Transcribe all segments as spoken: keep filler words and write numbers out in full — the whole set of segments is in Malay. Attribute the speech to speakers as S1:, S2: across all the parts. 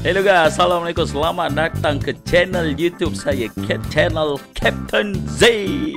S1: Hello guys, Assalamualaikum. Selamat datang ke channel YouTube saya, channel Captain Z.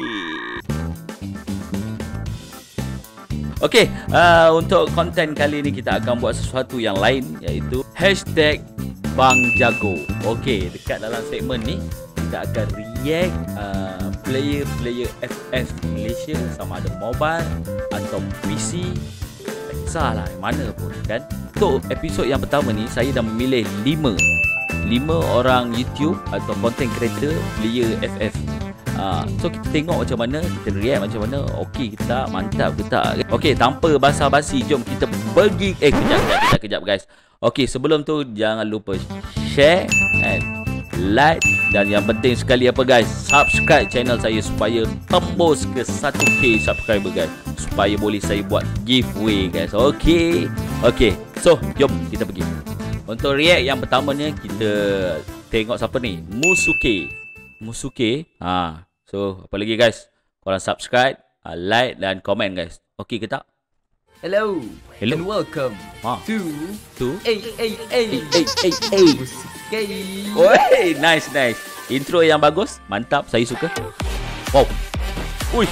S1: Okey, uh, untuk konten kali ini kita akan buat sesuatu yang lain, iaitu hashtag Bang Jago. Okey, dekat dalam segmen ni kita akan react uh, player-player F F Malaysia, sama ada mobile atau P C, tak kisahlah mana pun kan. Untuk episod yang pertama ni saya dah memilih lima orang YouTube atau content creator player F F. Uh, so kita tengok macam mana, kita react macam mana, okey ke tak, mantap ke tak. Okey, tanpa basa-basi, jom kita pergi. Eh kejap kejap kejap, kejap guys. Okey, sebelum tu jangan lupa share and like, dan yang penting sekali apa guys, subscribe channel saya supaya tembus ke satu K subscriber guys, supaya boleh saya buat giveaway guys. Okey. Okey. So, jom kita pergi. Untuk react yang pertama ni kita tengok siapa ni? Musuke. Musuke. Ha. So, apa lagi guys? Korang subscribe, like dan komen guys. Okey ke tak?
S2: Hello,
S1: Hello.
S2: and welcome
S1: Ha.
S2: to
S1: Tu.
S2: A A A
S1: Eh eh eh.
S2: Musuke.
S1: Oi, nice nice. Intro yang bagus, mantap, saya suka. Wow. Ui.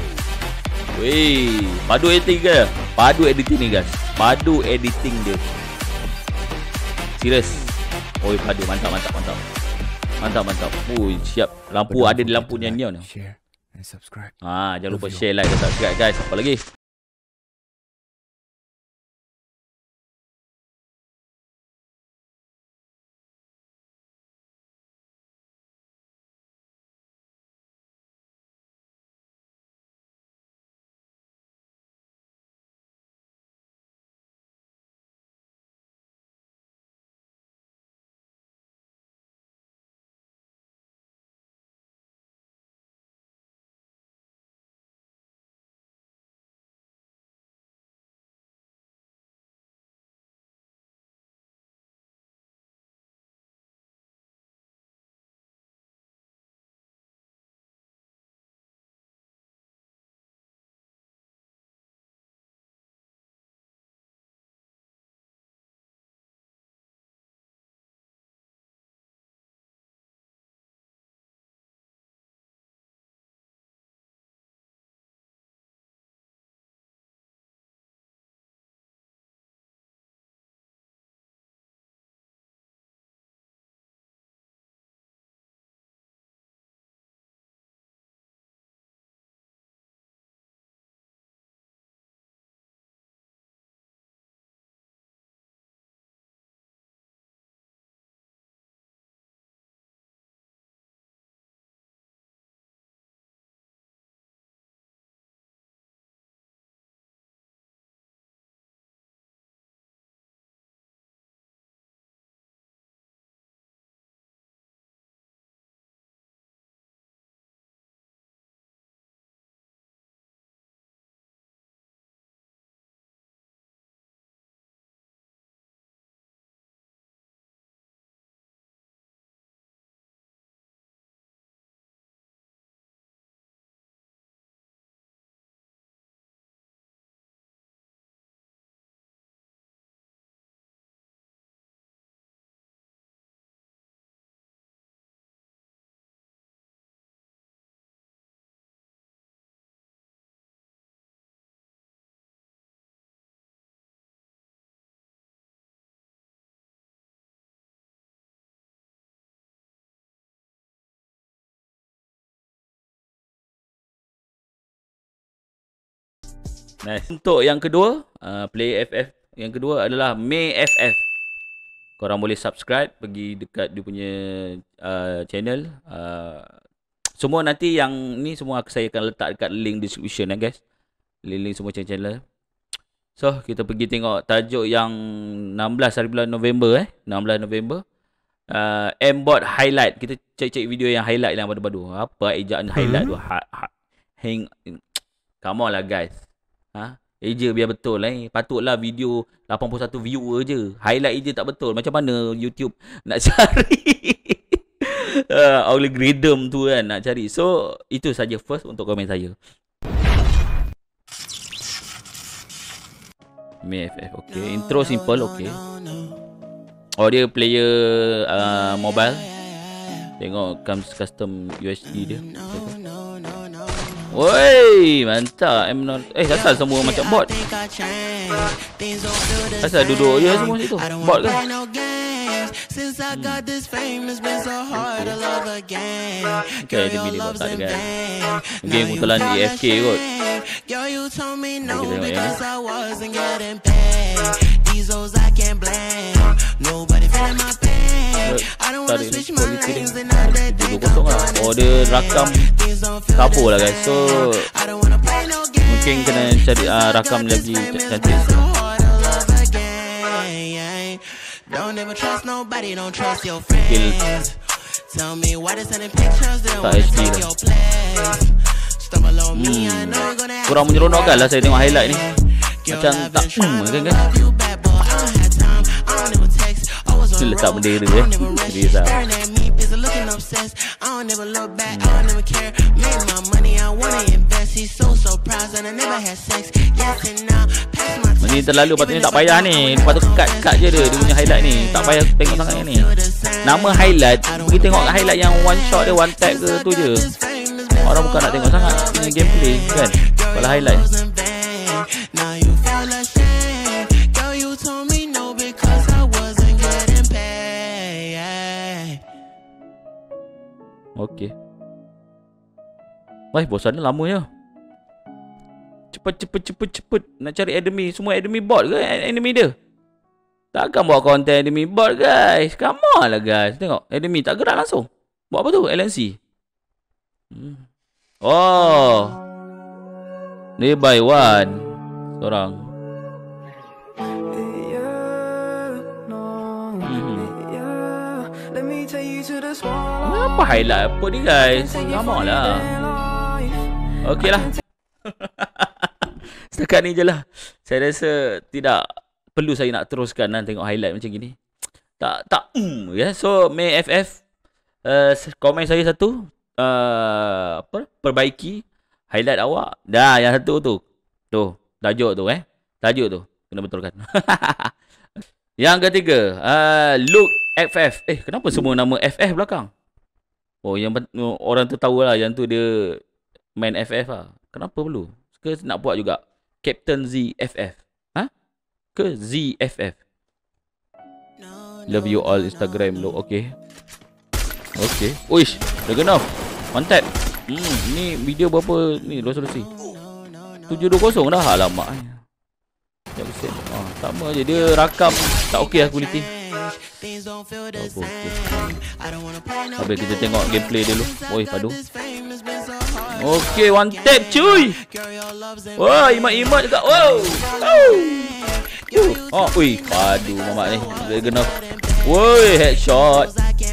S1: Wih, padu editing ke? Padu editing ni guys. Padu editing dia. Serius. Oi, padu mantap mantap mantap. Mantap mantap. Ui, siap. Lampu ada di lampu neon.
S3: Share and subscribe.
S1: Ah, jangan lupa share, like dan subscribe guys. Apa lagi? Nice. Untuk yang kedua, uh, player F F yang kedua adalah May F F. Korang boleh subscribe, pergi dekat dia punya uh, channel. Uh, semua nanti yang ni semua saya akan letak dekat link description eh, guys. Link-link semua channel. So, kita pergi tengok tajuk yang enam belas hari bulan November eh. enam belas November. Uh, M-Bot highlight. Kita cek-cek video yang highlight yang badu-badu. Apa ejaan highlight tu? Ha, ha, hang. Come on lah guys. Ha? Eja biar betul eh. Patutlah video lapan puluh satu viewer je. Highlight je tak betul. Macam mana YouTube nak cari uh, algorithm tu kan nak cari. So itu saja first untuk komen saya. May F F, okay. Intro simple, okay. Oh, dia player uh, mobile. Tengok comes custom U S D dia. Woi, mantap. M nol. Eh, asal semua macam bot? Asal duduk je semua situ. Bot ke? Okay, dia pilih bot tak kan. Game kebetulan A F K kot. Kita tengok yang ni. Tarik ni quality dia dua kosong lah. Oh, dia rakam kabur lah guys. So mungkin kena cari uh, rakam lagi cantik. Skill tak H D lah. hmm. Kurang menyeronokkan lah saya tengok highlight ni. Macam tak hmm kan kan. Still letak bendera eh. Serius lah. Ini terlalu patutnya tak payah ni. Patut cut-cut je dia. Dia punya highlight ni. Tak payah tengok sangat ni. Nama highlight, pergi tengok highlight yang one shot dia, one tap ke tu je. Orang bukan nak tengok sangat ni gameplay kan. Kalau highlight okey. Wah, bosan lama ya. Cepet cepet cepet cepet nak cari enemy. Semua enemy bot ke enemy dia? Takkan buat konten enemy bot guys. Come on lah guys. Tengok enemy tak gerak langsung. Buat apa tu? L N C. Hmm. Oh. Ni by one. Seorang. Apa highlight apa ni guys? Lama lah. Okey lah. Setakat ni je lah. Saya rasa tidak perlu saya nak teruskan dan tengok highlight macam gini. Tak tak um, ya. So May F F uh, komen saya satu uh, apa? Perbaiki highlight awak. Dah yang satu tu. Tu, tajuk tu eh. Tajuk tu kena betulkan. Yang ketiga, uh, Look F F. Eh, kenapa semua nama F F belakang? Oh, yang orang tu tahu lah yang tu dia main F F lah. Kenapa perlu? Ke nak buat juga Captain Z F F? Ha? Ke Z F F? Love you all Instagram lo. Okay. Okay. Uish, dah genap. Mantap. Hmm, ni video berapa ni resolusi? tujuh dua kosong dah. Alamak. Tak bisa. Ah, sama je dia rakam tak okey lah quality. Oh, okay. Habis kita tengok gameplay dulu. Oi, padu. Okey, one tap cuy. Wah, imat-imat juga. Wow. Oh, ui, padu mamak ni. Dia kena. Woi, headshot.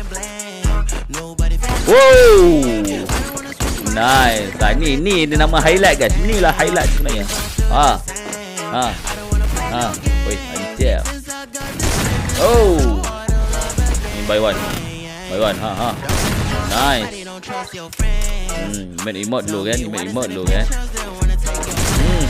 S1: Wow. Nice. Nah, ni ni dia nama highlight guys. Inilah highlight sebenarnya. Ha. Ha. Ha. Oi, anjir. Oh. Ni by one. By one. Ha ha. Nice. Hmm, main emote dulu kan? Main emote dulu kan? Hmm.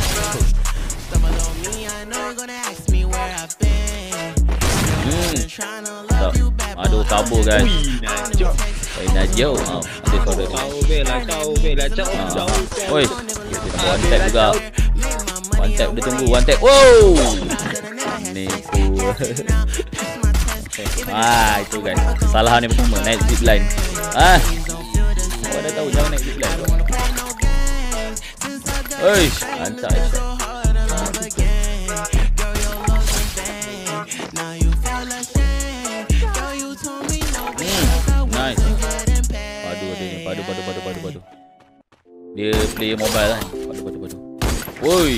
S1: Hmm. So, aduh, kabur guys. Oi, Najio. Ha, ada suara ni.
S3: Kau bela, kau bela, jauh, jauh.
S1: Oi. One tap juga. One tap dia tunggu. One tap. Wow. Ni ku. Ah, itu guys. Kesalahan yang pertama naik zipline. Ah. Kau dah tahu jangan naik zipline. Oi, mantap. Hmm, nice. Padu dia ni, padu padu padu padu padu. Dia play mobile kan. Padu padu padu. Woi.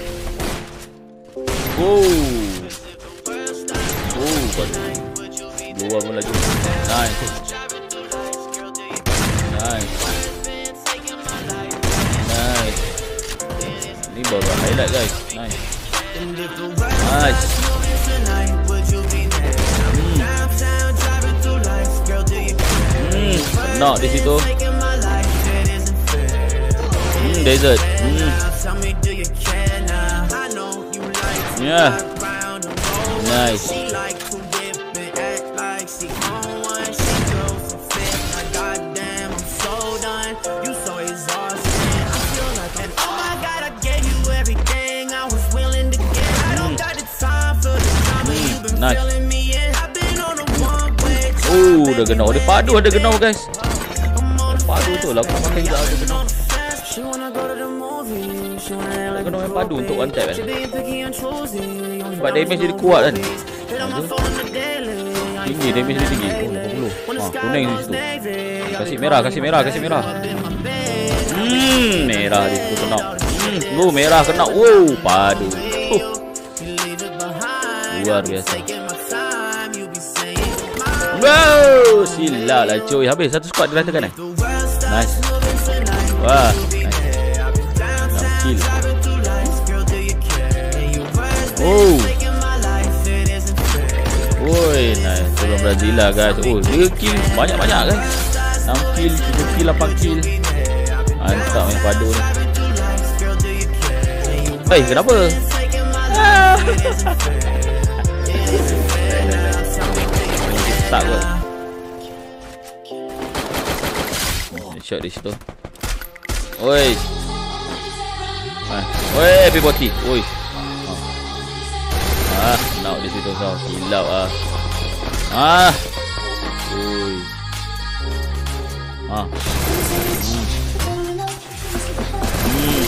S1: Oh. Oh, padu. Dua pun lagi. Nice. Nice. Nice. Ni baru highlight guys. Nice. Nice. Hmm. Hmm. Nak di situ. Hmm. Desert. Hmm. Yeah. Nice. Oh, dah kena. Dia padu ada kena guys. Padu tu lah aku pakai juga ada kena. Ada kena yang padu untuk one tap kan. Sebab damage dia kuat kan. Tinggi, damage dia tinggi. Oh, lapan puluh. Ha, kuning di situ. Kasih merah, kasih merah, kasih merah. Hmm, merah di situ kena. Hmm, lu merah kena. Wow, padu. Huh. Luar biasa. Wow, silap lah cuy. Habis satu squad dia ratakan eh. Nice. Wah, nice. enam kill. Oh. Oi, nice. Turun Brazil lah guys. Oh, tiga kill. Banyak-banyak guys. enam kill, tujuh kill, lapan kill. Mantap main padu ni. Hei, kenapa? Ah. Tak kot. Shot di situ. Oi. Ah. Oi, P forty. Oi. Ah, nak di situ kau. Silap ah. Ah. Oi. Ah. Hmm. Hmm.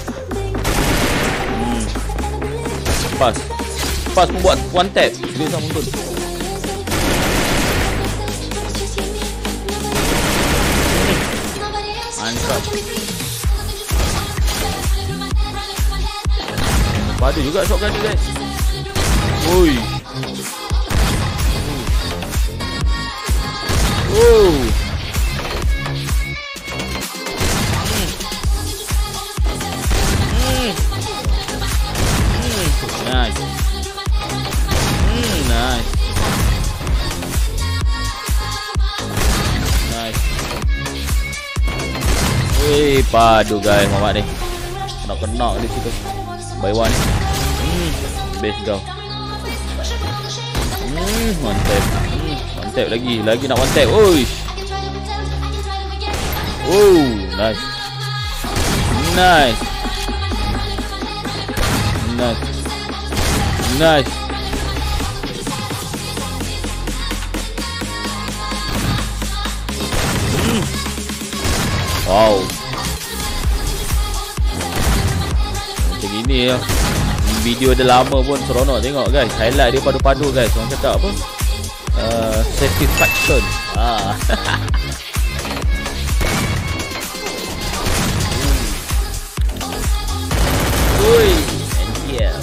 S1: Hmm. Pas. Pas pun buat one tap. Dia sama betul. Mantap. Padu juga shotgun ni guys. Oi. Oh. Hmm. Hmm. Nice. Hmm, nice. Nice. Wih, padu guys Muhammad ni. Kena-kena di situ. By one. Hmm, best kau. Hmm, one tap. Hmm, one tap lagi. Lagi nak one tap. Oi. Oh, nice. Nice. Nice. Nice. Hmm. Wow. Macam gini ya. Video dia lama pun seronok tengok guys. Highlight dia padu-padu guys. Orang cakap apa? Uh, satisfaction. Ah. Ui, and yeah.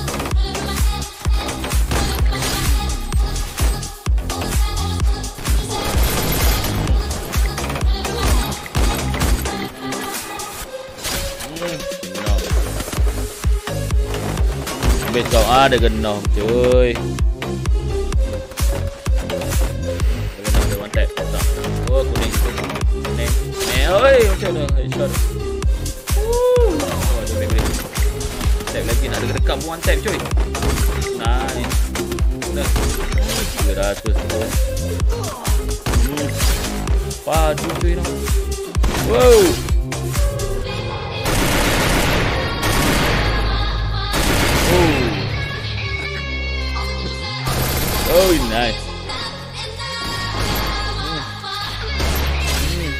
S1: Ambil kau ada kena cuy. Kena ada one tap. Oh kuning kuning. Eh oi macam mana headshot. Oh ada back tap lagi nak ada dekat one tap cuy. Nice. Dah tiga ratus tu. Hmm. Padu cuy noh. Wow. Oh, nice. Hmm.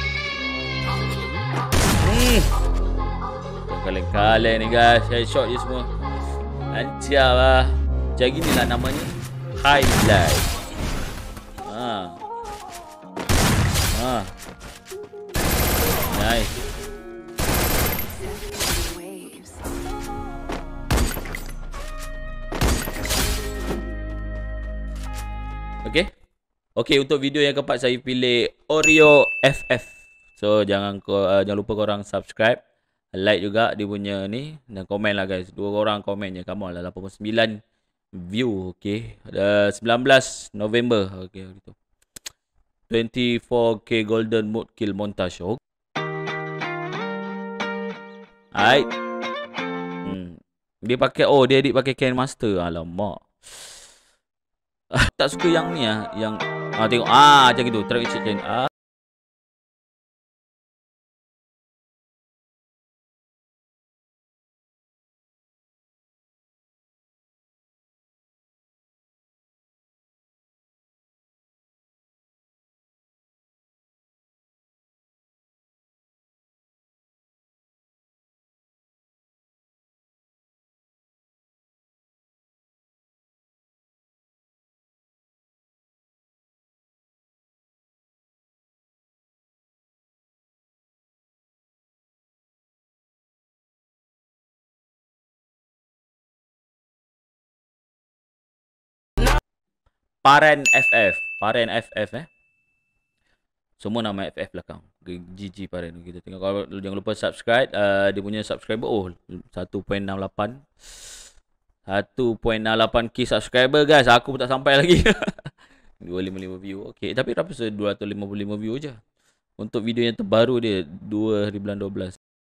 S1: Hmm. Kaleng-kaleng ni guys. Headshot je semua. Lancar lah. Macam gini lah namanya. Highlight. Ha. Ha. Nice. Okay. Okay, untuk video yang keempat saya pilih Oreo F F. So jangan uh, jangan lupa korang subscribe, like juga dia punya ni dan komen lah guys. Dua orang komen je. Come on lah, lapan puluh sembilan view. Okay. Uh, sembilan belas November. Okay gitu. dua puluh empat K golden mode kill montage. Oh. Alright. Hmm. Dia pakai oh dia edit pakai Ken Master. Alamak. Tak suka yang ni ah, yang ah tengok ah macam gitu, track change ah. Paren F F. Paren F F eh. Semua nama F F belakang. G G Paren. Kita tengok. Kalau jangan lupa subscribe. Uh, dia punya subscriber. Oh, satu perpuluhan enam lapan. satu perpuluhan enam lapan K subscriber guys. Aku pun tak sampai lagi. dua ratus lima puluh lima view. Okay. Tapi berapa se dua ratus lima puluh lima view je. Untuk video yang terbaru dia. dua hari bulan dua belas.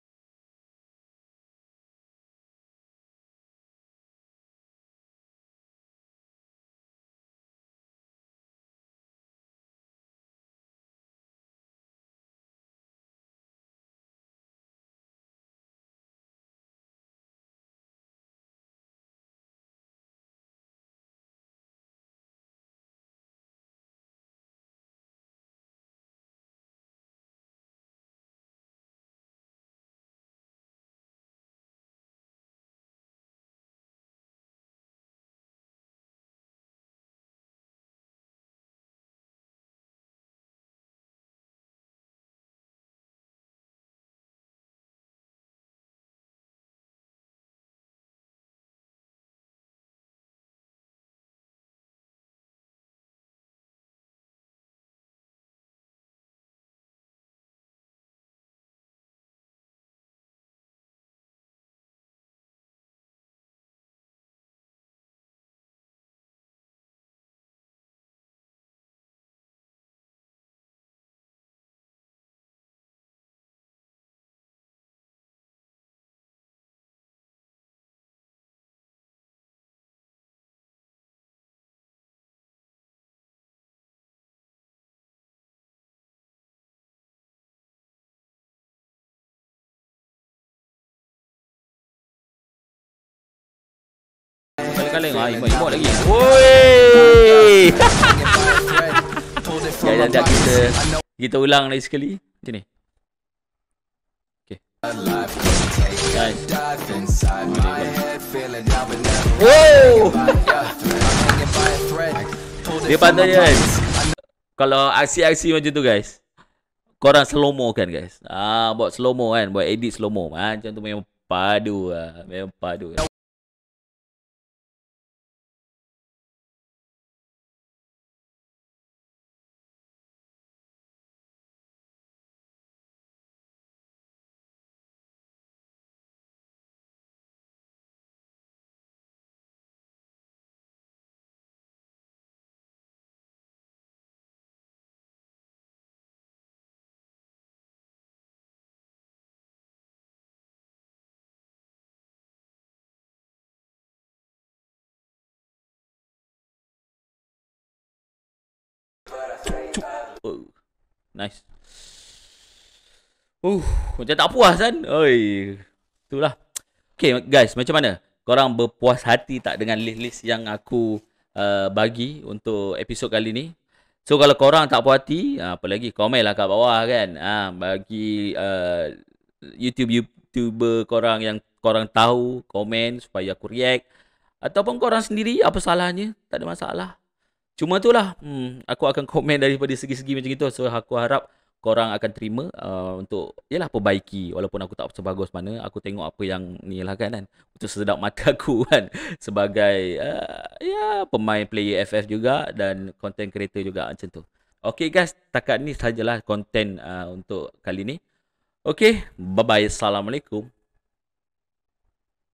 S1: Kaleng ah, imut-imut lagi. Woi. Ya, jap kita kita ulang lagi sekali. Macam ni. Okey. Guys. Wow. Dia pandai guys. Kalau aksi-aksi macam tu guys. Korang slow mo kan guys. Ah, buat slow mo kan, buat edit slow mo. Macam tu memang padu ah, memang padu. Oh, nice. Uh, macam tak puas kan? Oi. Itulah. Okay guys, macam mana? Korang berpuas hati tak dengan list-list yang aku uh, bagi untuk episod kali ni? So kalau korang tak puas hati, apa lagi? Komen lah kat bawah kan. Ha, bagi uh, YouTube-YouTuber korang yang korang tahu, komen supaya aku react. Ataupun korang sendiri, apa salahnya? Tak ada masalah. Cuma itulah, hmm, aku akan komen daripada segi-segi macam itu. So aku harap korang akan terima uh, untuk yalah perbaiki. Walaupun aku tak sebagus mana, aku tengok apa yang ni lah kan, kan untuk sedap mata aku kan sebagai uh, ya pemain player F F juga dan content creator juga macam tu. Okay guys, takat ni sajalah konten uh, untuk kali ni. Okay, bye bye, assalamualaikum.